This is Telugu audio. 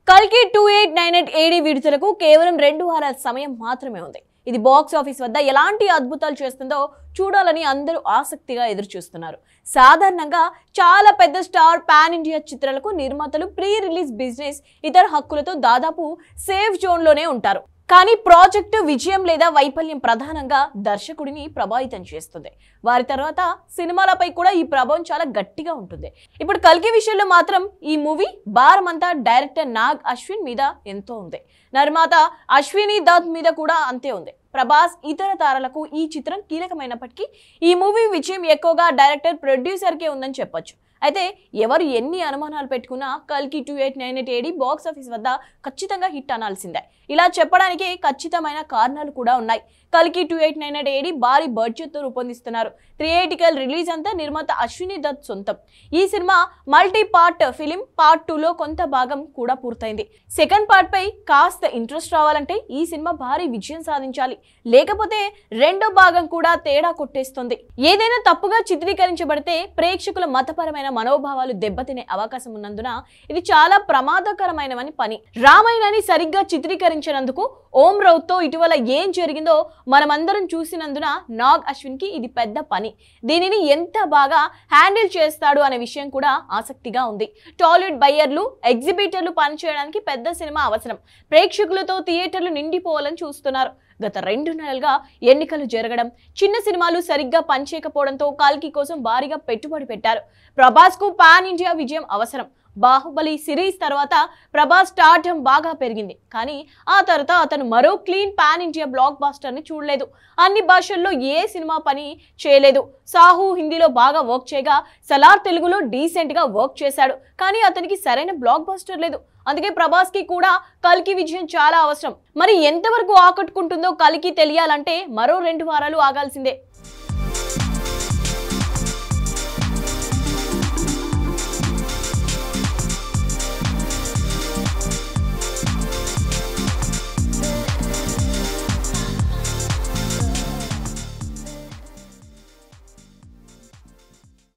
కల్కి 2898 ఏడి విడుదలకు కేవలం 2 వారాల సమయం మాత్రమే ఉంది. ఇది బాక్స్ ఆఫీస్ వద్ద ఎలాంటి అద్భుతాలు చేస్తుందో చూడాలని అందరూ ఆసక్తిగా ఎదురుచూస్తున్నారు. సాధారణంగా చాలా పెద్ద స్టార్ పాన్ ఇండియా చిత్రాలకు నిర్మాతలు ప్రీ రిలీజ్ బిజినెస్ ఇతర హక్కులతో దాదాపు సేఫ్ జోన్లోనే ఉంటారు. కానీ ప్రాజెక్టు విజయం లేదా వైఫల్యం ప్రధానంగా దర్శకుడిని ప్రభావితం చేస్తుంది. వారి తర్వాత సినిమాలపై కూడా ఈ ప్రభావం చాలా గట్టిగా ఉంటుంది. ఇప్పుడు కల్కి విషయంలో మాత్రం ఈ మూవీ భారమంతా డైరెక్టర్ నాగ్ అశ్విన్ మీద ఎంతో ఉంది. నిర్మాత అశ్విని దత్ మీద కూడా అంతే ఉంది. ప్రభాస్ ఇతర తారలకు ఈ చిత్రం కీలకమైనప్పటికీ ఈ మూవీ విజయం ఎక్కువగా డైరెక్టర్ ప్రొడ్యూసర్కే ఉందని చెప్పొచ్చు. అయితే ఎవరు ఎన్ని అనుమానాలు పెట్టుకున్నా కల్కి 2898 ఏడి బాక్స్ ఆఫీస్ వద్ద ఖచ్చితంగా హిట్ అనాల్సిందే. ఇలా చెప్పడానికి ఖచ్చితమైన కారణాలు కూడా ఉన్నాయి. కల్కి 2898 ఏడి భారీ బడ్జెట్తో రూపొందిస్తున్నారు. థియేటికల్ రిలీజ్ అంతా నిర్మాత అశ్విని దత్ సొంతం. ఈ cinema multi part film. Part 2లో కొంత భాగం కూడా పూర్తయింది. సెకండ్ పార్ట్ పై కాస్త ఇంట్రెస్ట్ రావాలంటే ఈ సినిమా భారీ విజయం సాధించాలి, లేకపోతే రెండో భాగం కూడా తేడా కొట్టేస్తుంది. ఏదైనా తప్పుగా చిత్రీకరించబడితే ప్రేక్షకుల మతపరమైన మనోభావాలు దెబ్బతినే అవకాశం ఉన్నందున ఇది చాలా ప్రమాదకరమైన పని. రామాయణాన్ని సరిగ్గా చిత్రీకరించినందుకు ఓం రౌత్ తో ఇటీవల ఏం జరిగిందో మనమందరం చూసినందున నాగ్ అశ్విన్ కి ఇది పెద్ద పని. దీనిని ఎంత బాగా హ్యాండిల్ చేస్తాడు అనే విషయం కూడా ఆసక్తిగా ఉంది. టాలీవుడ్ బయ్యర్లు, ఎగ్జిబిటర్లు పనిచేయడానికి పెద్ద సినిమా అవసరం. ప్రేక్షకులతో థియేటర్లు నిండిపోవాలని చూస్తున్నారు. గత 2 నెలలుగా ఎన్నికలు జరగడం, చిన్న సినిమాలు సరిగ్గా పనిచేయకపోవడంతో కల్కి కోసం భారీగా పెట్టుబడి పెట్టారు. ప్రభాస్ కు పాన్ ఇండియా విజయం అవసరం. బాహుబలి సిరీస్ తర్వాత ప్రభాస్ స్టార్డమ్ బాగా పెరిగింది. కానీ ఆ తర్వాత అతను మరో clean pan India blockbuster ని చూడలేదు. అన్ని భాషల్లో ఏ సినిమా పని చేయలేదు. సాహు హిందీలో బాగా వర్క్ చేయగా సలార్ తెలుగులో డీసెంట్ గా వర్క్ చేశాడు. కానీ అతనికి సరైన బ్లాక్ బాస్టర్ లేదు. అందుకే ప్రభాస్ కి కూడా కల్కి విజయం చాలా అవసరం. మరి ఎంతవరకు ఆకట్టుకుంటుందో కల్కి తెలియాలంటే మరో 2 వారాలు ఆగాల్సిందే.